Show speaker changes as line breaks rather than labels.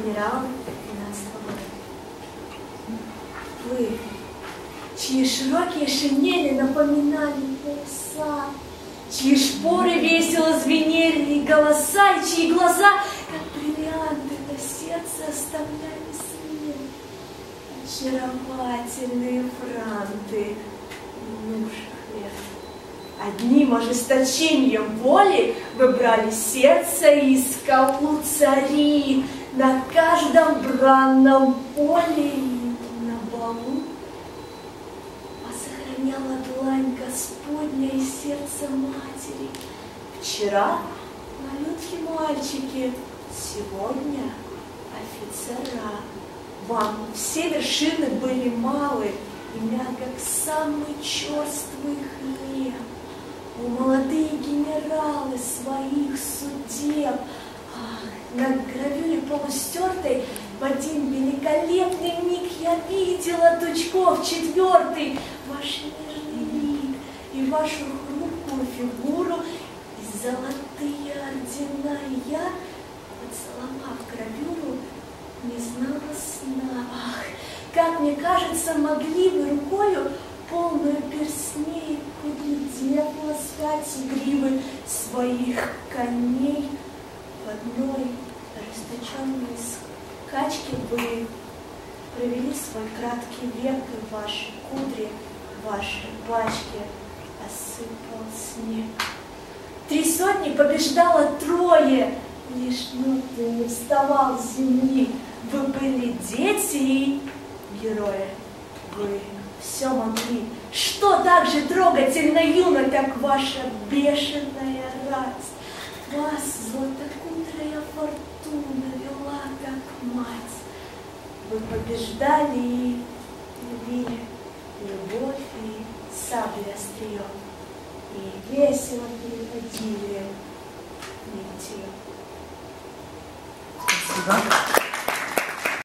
адмирала 13 года. Вы, чьи широкие шинели напоминали паруса, чьи шпоры весело звенели, и голоса, и чьи глаза, как бриллианты, на сердце оставляли след. Очаровательные франты минувших лет. Одним ожесточением воли вы брали сердце и скалу цари на каждом бранном поле и на балу. А сохраняла длань Господня и сердце матери. Вчера малютки мальчики, сегодня офицера. Вам все вершины были малы, и мягок самый черствый хлеб. О, молодые генералы своих судеб! Ах, на гравюре полустертой в один великолепный миг я видела Тучков четвертый, ваш нежный лик и вашу хрупкую фигуру, и золотые ордена. И я, поцеловав гравюру, не знала сна. Ах, как мне кажется, могли вы рукою полную перстней поглядев ласкать гривы своих коней. В одной расточенной скачке вы провели свой краткий век, и ваши кудри, ваши бачки осыпал снег. 3 сотни побеждало 3, лишь ты не вставал с земли. Вы были дети и герои. Вы все могли. Что так же трогательно юно, как ваша бешеная радость? Вас златокудрая фортуна вела, как мать. Вы побеждали и любили любовь и сабли острием, и весело переходили нитью.
Спасибо.